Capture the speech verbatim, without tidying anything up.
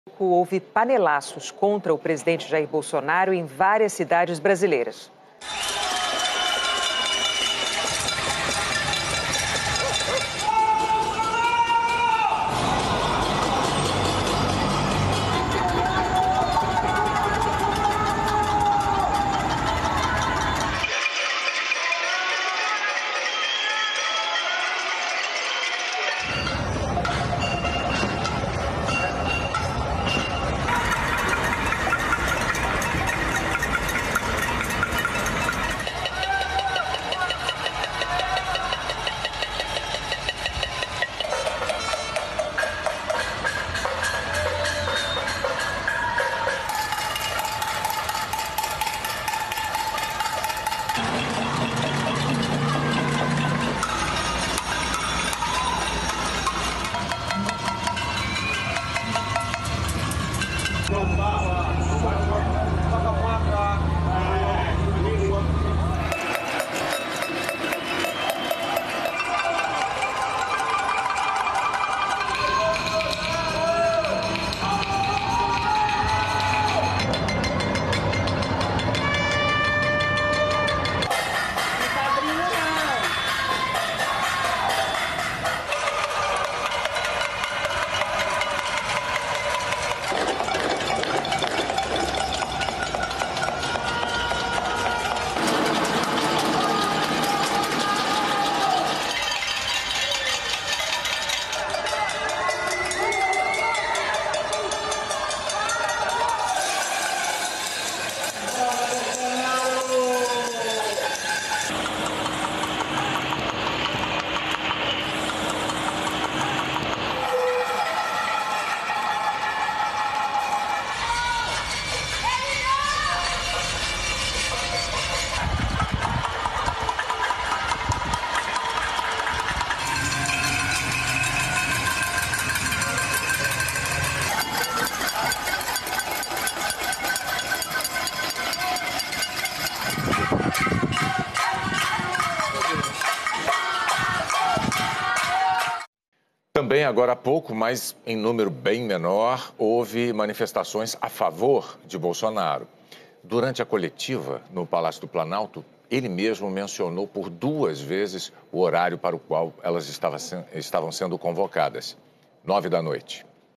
Houve panelaços contra o presidente Jair Bolsonaro em várias cidades brasileiras. Também agora há pouco, mas em número bem menor, houve manifestações a favor de Bolsonaro. Durante a coletiva no Palácio do Planalto, ele mesmo mencionou por duas vezes o horário para o qual elas estavam sendo convocadas, nove da noite.